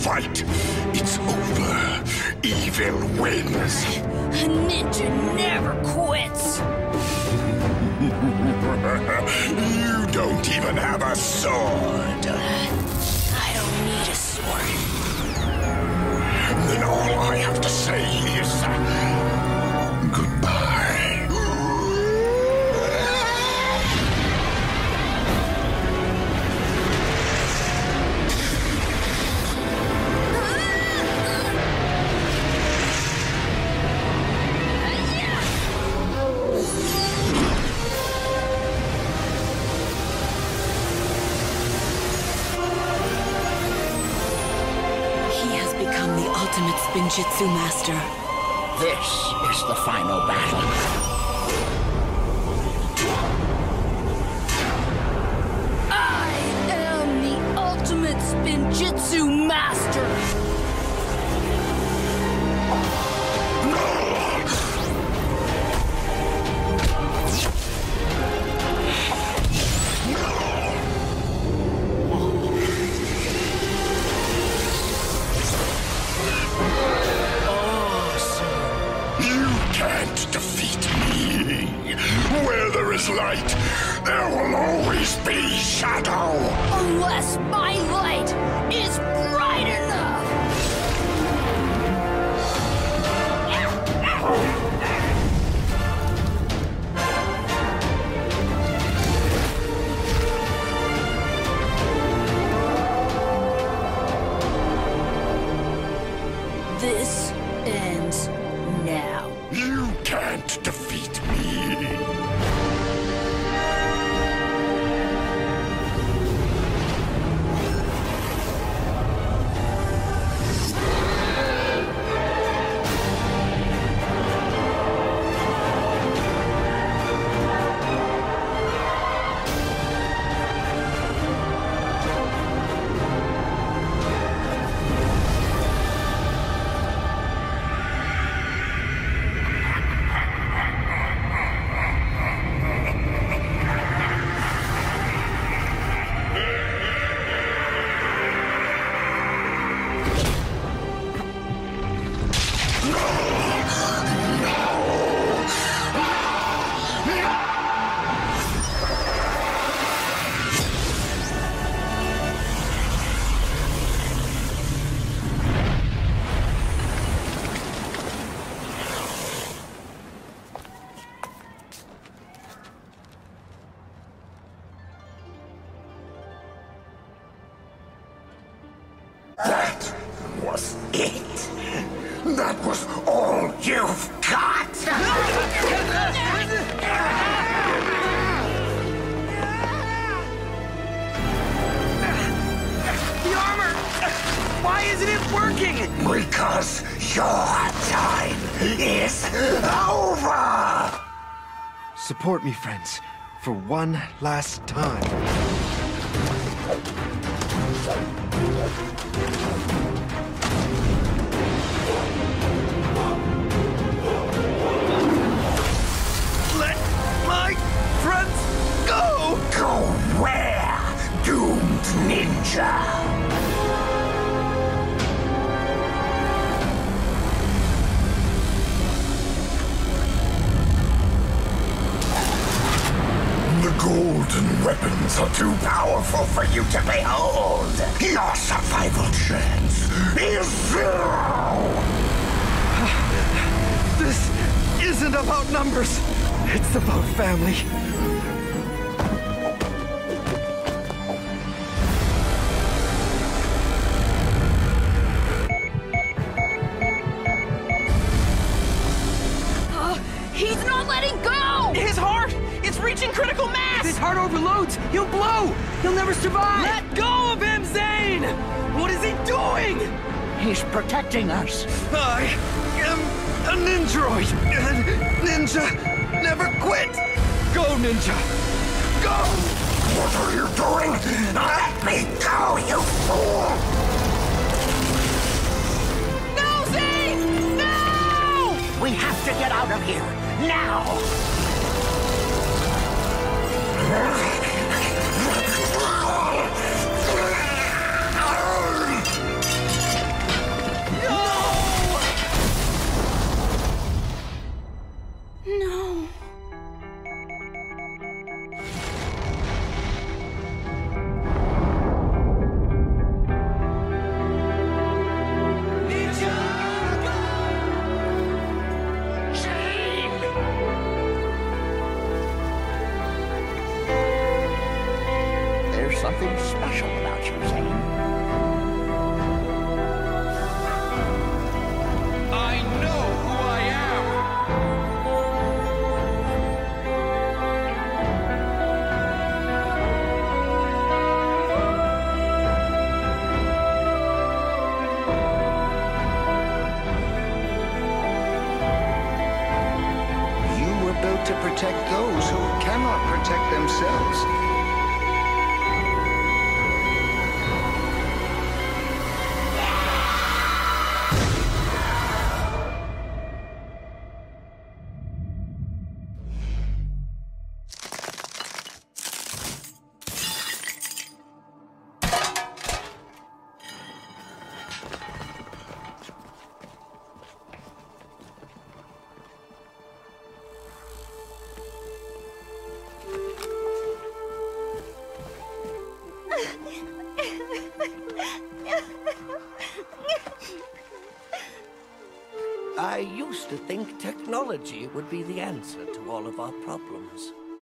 fight. It's over. Evil wins. A ninja never quits. You don't even have a sword. I don't need a sword. Then all I have to say is goodbye. Ultimate Spinjitzu Master. This is the final battle. I am the Ultimate Spinjitzu Master. Light, there will always be shadow. Unless my light is bright enough. This ends now. You can't defeat me. That was it. That was all you've got. The armor! Why isn't it working? Because your time is over. Support me, friends, for one last time. Let my friends go! Go where, doomed ninja? The golden weapons are too powerful for you to behold. Your survival chance is zero. This isn't about numbers. It's about family. He's not letting go! His heart! It's reaching critical mass! If his heart overloads, he'll blow! He'll never survive! Let go of him, Zane! What is he doing? He's protecting us. I am a Ninjroid, and Ninja never quit! Go, Ninja! Go! What are you doing? Let me go, you fool! No, Zane! No! We have to get out of here, now! protect those who cannot protect themselves. I used to think technology would be the answer to all of our problems.